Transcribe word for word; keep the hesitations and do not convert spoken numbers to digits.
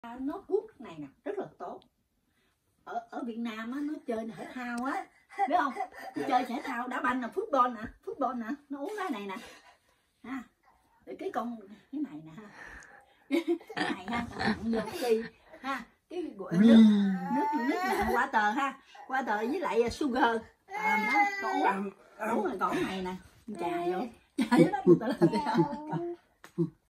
Nó hút này nè rất là tốt. Ở ở Việt Nam á, nó chơi thể thao á, biết không? Nó chơi thể thao đá banh nè, football nè, football nè, nó uống cái này nè, ha. Rồi cái con cái này nè ha, cái này ha, vô cái ha, cái nước nước nước này qua tờ ha, qua tờ với lại sugar, à, đó, con uống, uống rồi còn này nè, trà vô, trà với nó tự làm